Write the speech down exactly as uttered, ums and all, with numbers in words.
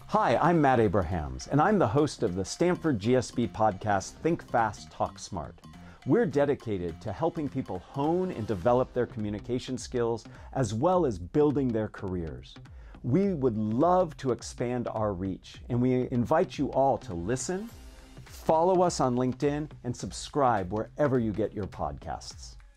Hi, I'm Matt Abrahams, and I'm the host of the Stanford G S B podcast, Think Fast, Talk Smart. We're dedicated to helping people hone and develop their communication skills, as well as building their careers. We would love to expand our reach, and we invite you all to listen, follow us on LinkedIn, and subscribe wherever you get your podcasts.